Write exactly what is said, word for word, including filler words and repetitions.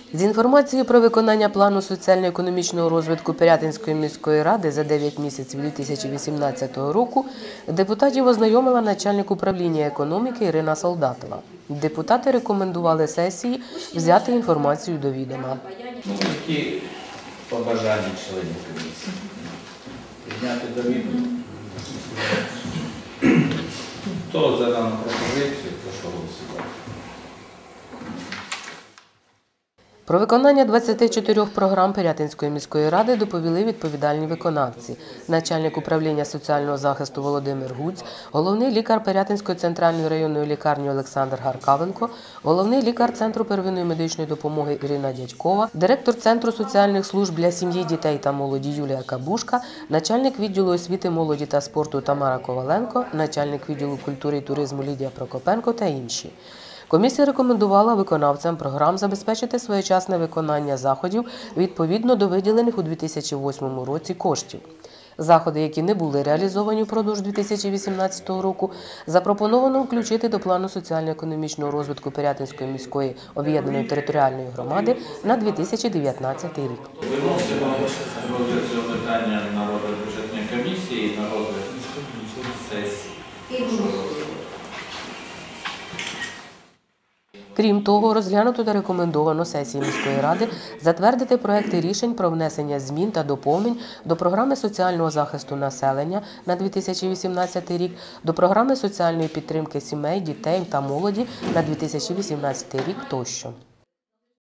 З інформацією про виконання плану соціально-економічного розвитку Пирятинської міської ради за дев'ять місяців дві тисячі вісімнадцятого року депутатів ознайомила начальник управління економіки Ірина Солдатова. Депутати рекомендували сесії взяти інформацію до відома. Ну, які побажання членів комісії? Підняти до відома. Хто за дану пропозицію, прошу голосувати. Про виконання двадцяти чотирьох програм Пирятинської міської ради доповіли відповідальні виконавці. Начальник управління соціального захисту Володимир Гуць, головний лікар Пирятинської центральної районної лікарні Олександр Гаркавенко, головний лікар Центру первинної медичної допомоги Ірина Дядькова, директор Центру соціальних служб для сім'ї, дітей та молоді Юлія Кабушка, начальник відділу освіти, молоді та спорту Тамара Коваленко, начальник відділу культури і туризму Лідія Прокопенко та інші. Комісія рекомендувала виконавцям програм забезпечити своєчасне виконання заходів відповідно до виділених у дві тисячі восьмому році коштів. Заходи, які не були реалізовані впродовж дві тисячі вісімнадцятого року, запропоновано включити до плану соціально-економічного розвитку Пирятинської міської об'єднаної територіальної громади на дві тисячі дев'ятнадцятий рік. Виносимо розгляд цього питання на розгляд бюджетної комісії, на розгляд сесії. Крім того, розглянуто та рекомендовано сесії міської ради затвердити проекти рішень про внесення змін та доповнень до програми соціального захисту населення на дві тисячі вісімнадцятий рік, до програми соціальної підтримки сімей, дітей та молоді на дві тисячі вісімнадцятий рік тощо.